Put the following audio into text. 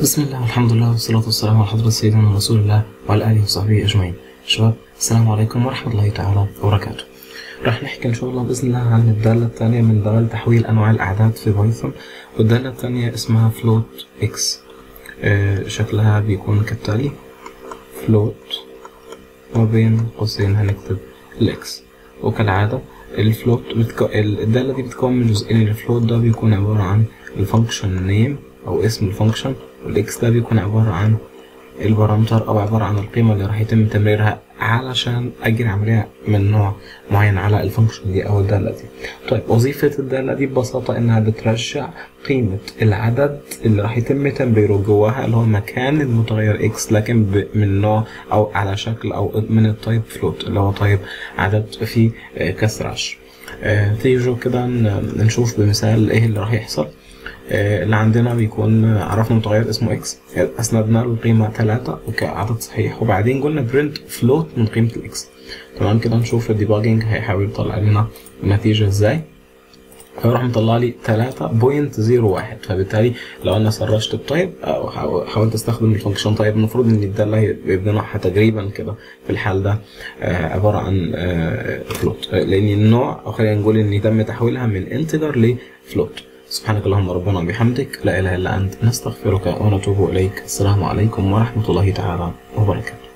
بسم الله والحمد لله والصلاة والسلام على حضرة سيدنا رسول الله وعلى آله وصحبه أجمعين. شباب السلام عليكم ورحمة الله تعالى وبركاته. راح نحكي إن شاء الله بإذن الله عن الدالة الثانية من دلائل تحويل أنواع الأعداد في بايثون، والدالة الثانية اسمها float x. شكلها بيكون كالتالي: float وبين قوسين هنكتب الإكس. وكالعادة الفلوت الدالة دي بتتكون من جزئين. الفلوت ده بيكون عبارة عن الفانكشن نيم أو اسم الفانكشن، والإكس ده بيكون عبارة عن البارامتر أو عبارة عن القيمة اللي راح يتم تمريرها علشان أجري عملية من نوع معين على الفانكشن دي أو الدالة دي. طيب وظيفة الدالة دي ببساطة إنها بترجع قيمة العدد اللي راح يتم تمريره جواها اللي هو مكان المتغير إكس، لكن من نوع أو على شكل أو من التايب فلوت اللي هو طيب عدد فيه كسر عشر. تيجوا كده نشوف بمثال إيه اللي راح يحصل. اللي عندنا بيكون عرفنا متغير اسمه اكس، اسندنا له القيمه 3 كعدد صحيح، وبعدين قلنا برنت فلوت من قيمه الاكس. تمام كده نشوف الديباجنج هيحاول يطلع لنا النتيجه ازاي. فراح مطلع لي 3.01، فبالتالي لو انا سرشت التايب او حاولت استخدم الفانكشن تايب المفروض ان الداله يبقى نوعها تقريبا كده في الحال ده عباره عن فلوت، لان النوع او خلينا نقول ان تم تحويلها من انتجر لفلوت. سبحانك اللهم ربنا وبحمدك، لا إله إلا أنت، نستغفرك ونتوب إليك. السلام عليكم ورحمة الله تعالى وبركاته.